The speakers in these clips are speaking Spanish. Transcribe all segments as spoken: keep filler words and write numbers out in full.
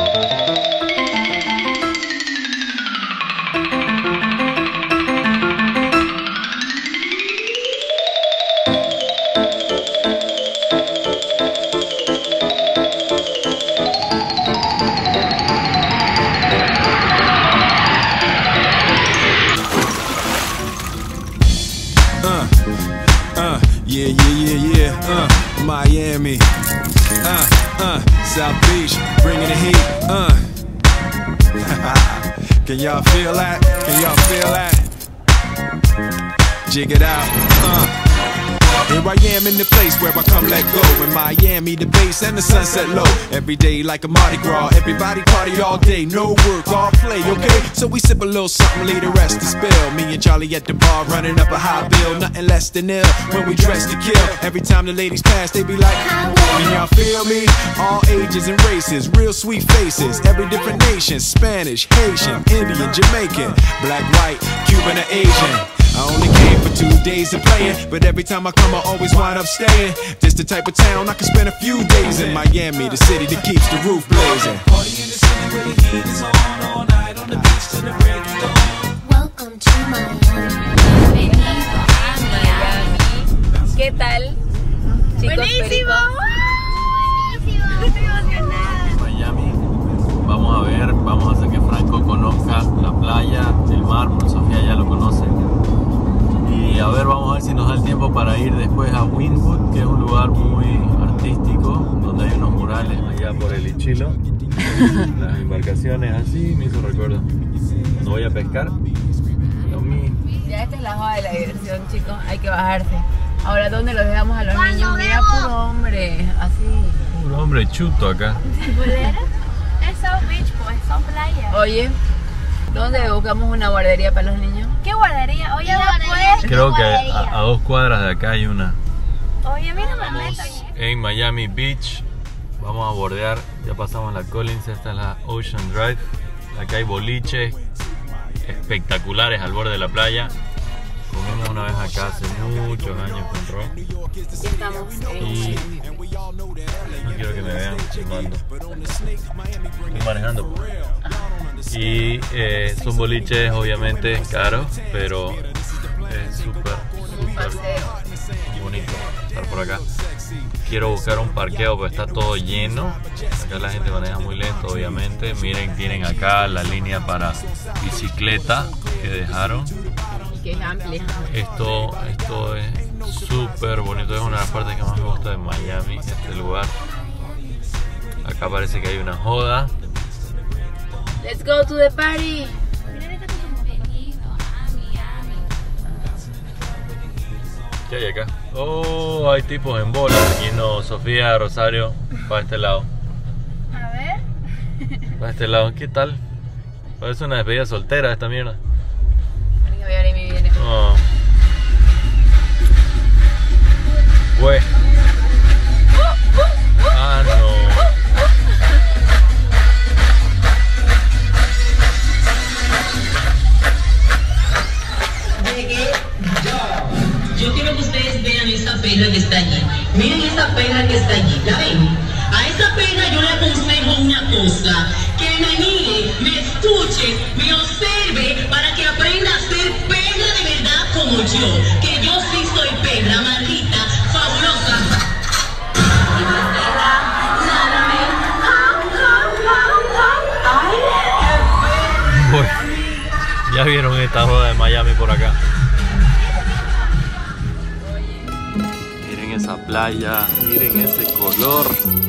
Yeah, yeah, yeah, yeah, uh, Miami, uh, uh, South Beach, bringing the heat, uh. Can y'all feel that? Can y'all feel that? Jig it out, uh. Here I am in the place where I come let go. In Miami, the bass and the sunset low. Every day like a Mardi Gras. Everybody party all day, no work, all play, okay? So we sip a little something, leave the rest to spill. Me and Charlie at the bar running up a high bill. Nothing less than ill when we dress to kill. Every time the ladies pass, they be like, can y'all feel me? All ages and races, real sweet faces. Every different nation, Spanish, Haitian, Indian, Jamaican, black, white, Cuban or Asian. I only came for two days of playing, but every time I come I always wind up staying. This the type of town I can spend a few days in. Miami, the city that keeps the roof blazing. Party in the city where the heat is on, all night on the beach till the break of dawn. Welcome to Miami. Bienvenido a Miami. ¿Qué tal, chicos? Buenísimo. Buenísimo. Estoy emocionada. Miami, vamos a ver, vamos a hacer que Franco conozca la playa, el mar, porque Sofía ya lo conoce. Y a ver, vamos a ver si nos da el tiempo para ir después a Wynwood, que es un lugar muy artístico, donde hay unos murales allá por el Ichilo. Las embarcaciones así, me hizo recuerdo. No voy a pescar. Lo mismo. Ya esta es la joda de la diversión, chicos. Hay que bajarse. Ahora, ¿dónde los dejamos a los niños? Mira, puro hombre, así. Un hombre chuto acá. ¿Bolera? Es South Beach, pues, son playas. Oye, ¿dónde buscamos una guardería para los niños? ¿Qué guardería? Oye, después. Creo que a, a dos cuadras de acá hay una. Oye, a mí no me meto. En Miami Beach. Vamos a bordear. Ya pasamos la Collins. Esta es la Ocean Drive. Acá hay boliches espectaculares al borde de la playa. Comimos una vez acá hace muchos años con Ro. Aquí estamos en... Y no quiero que me vean filmando. Estoy manejando. Y eh, son boliches obviamente caros, pero es súper, súper bonito estar por acá. Quiero buscar un parqueo, pero está todo lleno. Acá la gente maneja muy lento, obviamente. Miren, tienen acá la línea para bicicleta que dejaron. que es amplia. Esto, esto es súper bonito. Es una de las partes que más me gusta de Miami, este lugar. Acá parece que hay una joda. Let's go to the party. ¿Qué hay acá? Oh, hay tipos en bola. Aquí no, Sofía, Rosario, para este lado. A ver. Para este lado, ¿qué tal? Parece una despedida soltera esta mierda. Oh. Güey. Ah, no. Yo quiero que ustedes vean esa perra que está allí. Miren esa perra que está allí. ¿La ven? A esa perra yo le aconsejo una cosa. Que me mire, me escuche, me observe para que aprenda a ser perra de verdad como yo. Que yo sí soy perra, maldita, fabulosa. Uy, ya vieron esta joda de Miami por acá. Miren esa playa, miren ese color.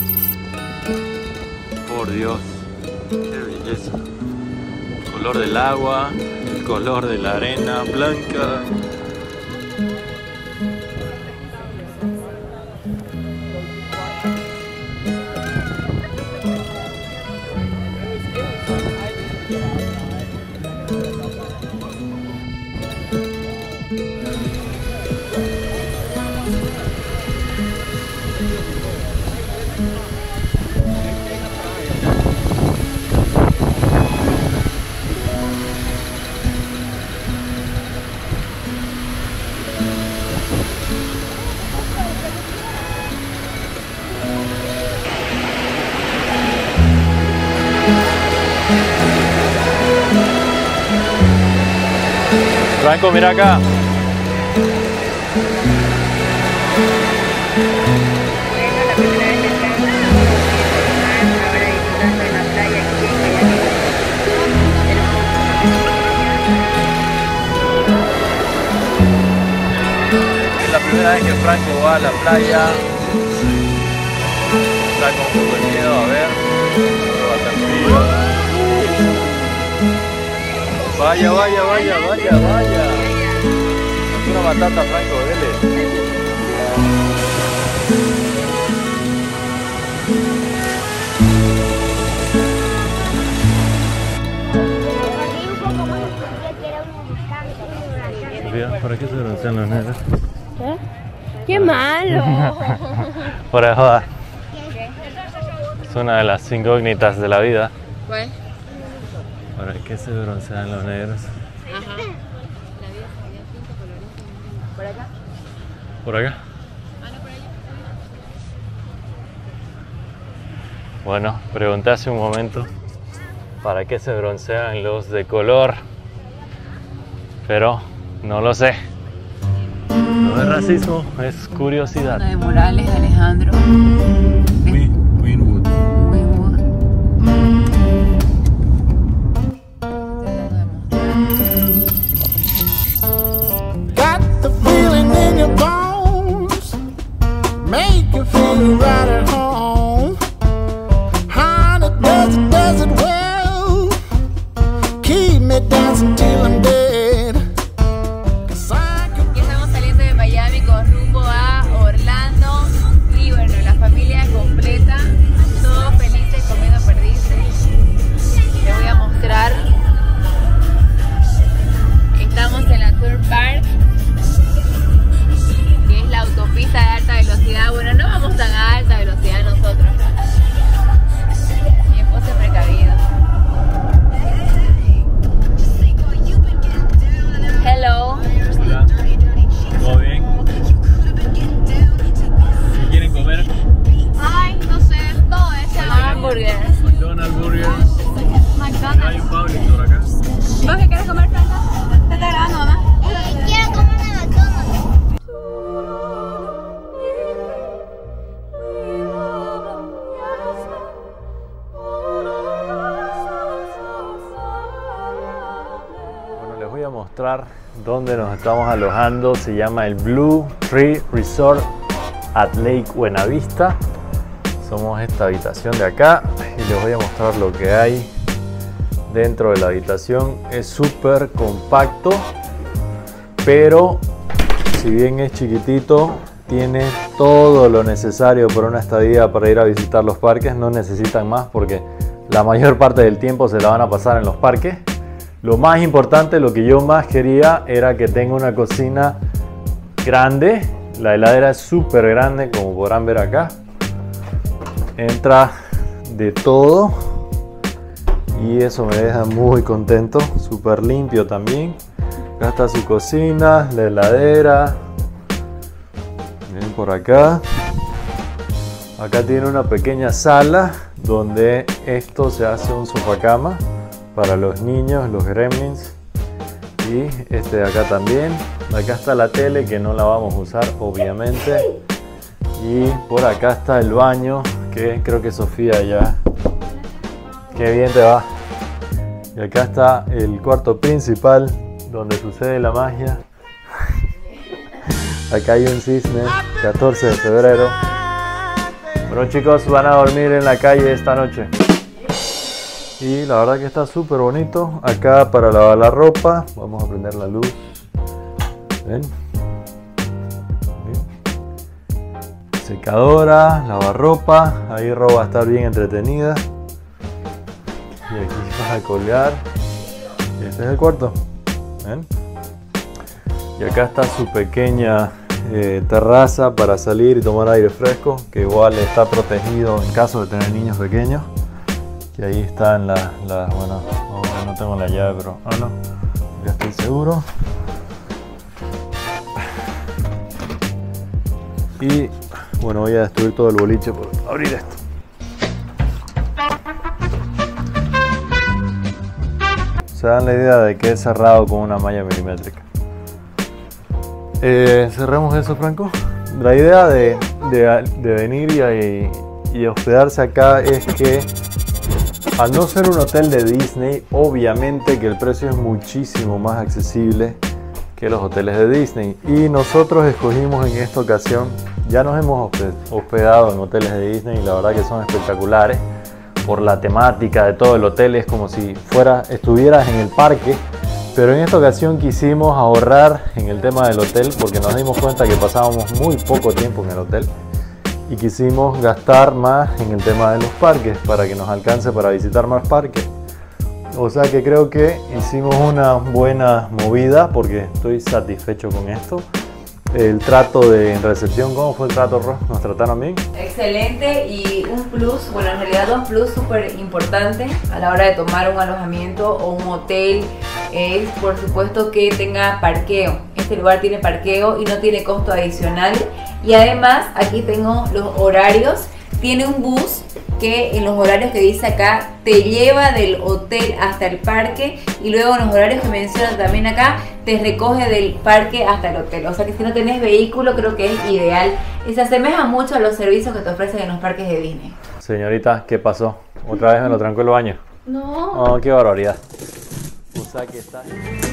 Por Dios, qué belleza. El color del agua, el color de la arena blanca. Franco, mira acá. Es la primera vez que Franco va a la playa. Está con un poco de miedo, a ver. No va tan frío. Vaya, vaya, vaya, vaya, vaya. Una batata, Franco, dele. ¿Para qué se broncean los negros? ¿Eh? ¡Qué malo! Por ahí joda. Es una de las incógnitas de la vida. Pues. ¿Para qué se broncean los negros? Ajá. ¿Por acá? ¿Por acá? Bueno, pregunté hace un momento para qué se broncean los de color, pero no lo sé. No es racismo, es curiosidad. Una de Morales, Alejandro. Greenwood. Greenwood. Got the feeling in your bones, make you feel right at home. Honey, does it, does it well, keep me dancing till I'm dead. Ya estamos saliendo de Miami con rumbo a Orlando y bueno, la familia completa, todos felices comiendo perdices. Les voy a mostrar. Estamos en la Tour Park, que es la autopista de alta velocidad. Bueno, no vamos tan a alta velocidad nosotros. Mi esposo es precavido. Hello. Hola. ¿Todo bien? ¿Qué quieren comer? Ay, no sé, todo eso. Hamburguesas. McDonald's Burgers. Hay McDonald's. un Publix por acá. ¿Vos qué quieres comer, Franca? ¿Te está grabando, mamá? Eh, quiero comer una McDonald's. Bueno, les voy a mostrar dónde nos estamos alojando. Se llama el Blue Tree Resort at Lake Buenavista. Somos esta habitación de acá y les voy a mostrar lo que hay dentro de la habitación. Es súper compacto, pero si bien es chiquitito, tiene todo lo necesario para una estadía para ir a visitar los parques. No necesitan más porque la mayor parte del tiempo se la van a pasar en los parques. Lo más importante, lo que yo más quería era que tenga una cocina grande. La heladera es súper grande, como podrán ver acá. Entra de todo y eso me deja muy contento. Súper limpio también. Acá está su cocina, la heladera. Miren por acá. Acá tiene una pequeña sala donde esto se hace un sofá cama para los niños, los gremlins. Y este de acá también. Acá está la tele que no la vamos a usar obviamente. Y por acá está el baño que creo que Sofía ya. Qué bien te va. Y acá está el cuarto principal donde sucede la magia. Acá hay un cisne, catorce de febrero. Bueno chicos, van a dormir en la calle esta noche. Y la verdad que está súper bonito. Acá para lavar la ropa, vamos a prender la luz. ¿Ven? Secadora, lavarropa. Ahí Ro va a estar bien entretenida. Y aquí vas a colgar. Y este es el cuarto. ¿Ven? Y acá está su pequeña eh, terraza para salir y tomar aire fresco, que igual está protegido en caso de tener niños pequeños. Que ahí están las, las bueno, ahora no tengo la llave, pero ah no, ya estoy seguro. Y bueno, voy a destruir todo el boliche por abrir esto. se dan la idea de que es cerrado con una malla milimétrica. Eh, cerremos eso, Franco. La idea de, de, de venir y, y hospedarse acá es que al no ser un hotel de Disney, obviamente que el precio es muchísimo más accesible que los hoteles de Disney. Y nosotros escogimos en esta ocasión, ya nos hemos hospedado en hoteles de Disney y la verdad que son espectaculares por la temática de todo el hotel, es como si fuera, estuvieras en el parque. Pero en esta ocasión quisimos ahorrar en el tema del hotel porque nos dimos cuenta que pasábamos muy poco tiempo en el hotel y quisimos gastar más en el tema de los parques para que nos alcance para visitar más parques. O sea que creo que hicimos una buena movida porque estoy satisfecho con esto. El trato de recepción, ¿cómo fue el trato, Ros? ¿Nos trataron bien? Excelente, y un plus, bueno, en realidad dos plus súper importantes a la hora de tomar un alojamiento o un hotel es, por supuesto, que tenga parqueo. Este lugar tiene parqueo y no tiene costo adicional. Y además, aquí tengo los horarios. Tiene un bus que en los horarios que dice acá te lleva del hotel hasta el parque, y luego en los horarios que mencionan también acá te recoge del parque hasta el hotel. O sea que si no tenés vehículo, creo que es ideal y se asemeja mucho a los servicios que te ofrecen en los parques de Disney. Señorita, ¿qué pasó? ¿Otra vez me lo trancó el baño? No. Oh, qué barbaridad. O sea que está...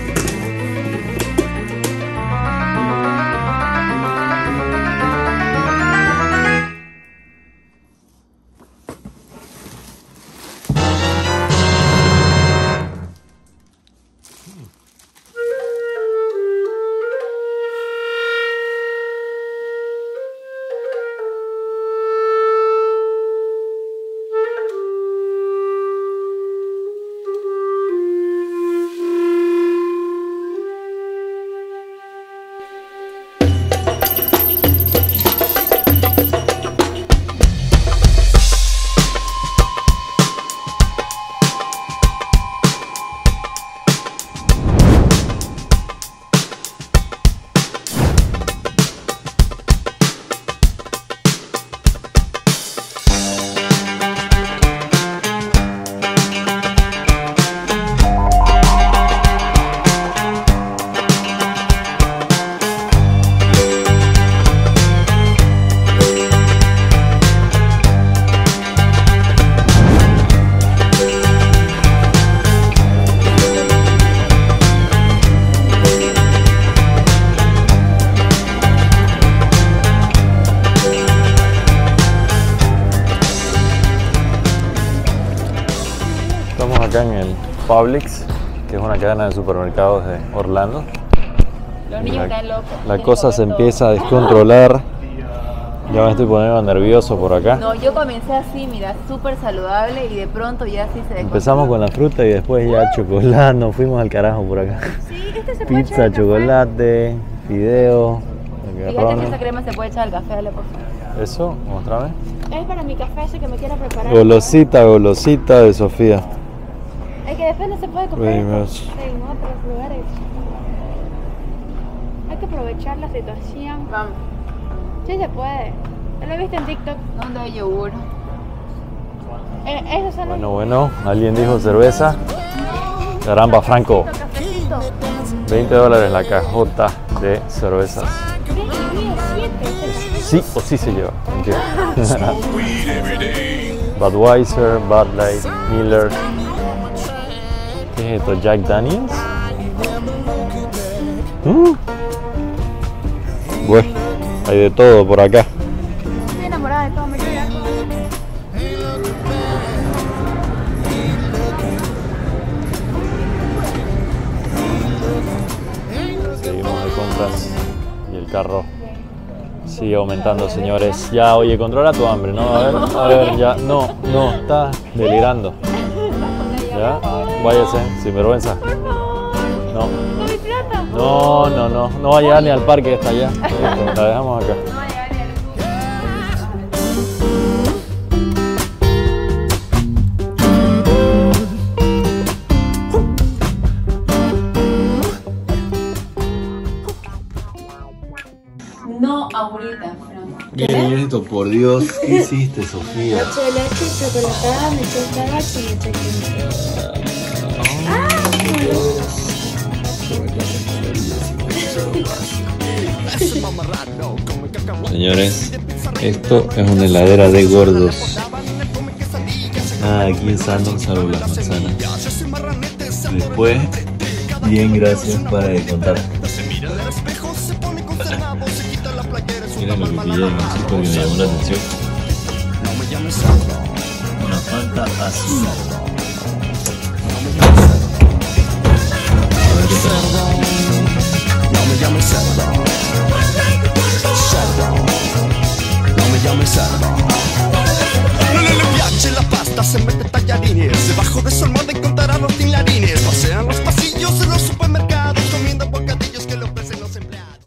Acá en el Publix, que es una cadena de supermercados de Orlando. Los niños están locos. La cosa se empieza a descontrolar. Ya me estoy poniendo nervioso por acá. No, yo comencé así, mira, súper saludable, y de pronto ya sí se descontrola. Empezamos con la fruta y después ya chocolate, nos fuimos al carajo por acá. Sí, este se puede echar Pizza, al café. chocolate, fideo, Fíjate que esta crema se puede echar al café, dale por favor. Eso, mostrame. Es para mi café ese que me quiero preparar. Golosita, golosita de Sofía. Es que después no se puede comer Primos. en otros lugares. Hay que aprovechar la situación. Vamos. Sí se puede. Lo he visto en TikTok. ¿Dónde hay yogur? Eh, esos son Bueno, bueno, alguien dijo cerveza. Caramba, Franco. los cafecitos. veinte dólares la cajota de cervezas. Sí o sí se lleva. Mentira. Budweiser, Bud Light, Miller. ¿Qué es esto? Jack Daniels. ¿Mm? Bueno, hay de todo por acá. Estoy enamorada de todo, me queda. Seguimos de compras y el carro sigue aumentando, señores. Ya, oye, controla tu hambre, ¿no? A ver, a ver, ya. No, no, estás delirando. ¿Ya? Váyase, sin vergüenza. No. ¿No mi plata? No, no, no. No va a llegar ni al parque que está allá. La dejamos acá. No, ahorita, Franco. Bien, esto, por Dios. ¿Qué hiciste, Sofía? Ocho de leche, chocolatada, me chocolate y leche. Señores, esto es una heladera de gordos. Ah, aquí en Sandon salvo las manzanas. Después, bien, gracias para de contar. Miren lo que pillé en el súper que me llamó la atención. Una Fanta azul. A ver qué tal. No me llames cerdo. Cerdo. No me llames cerdo. No le piace la pasta, se mette tagliarini. Debajo de su almohada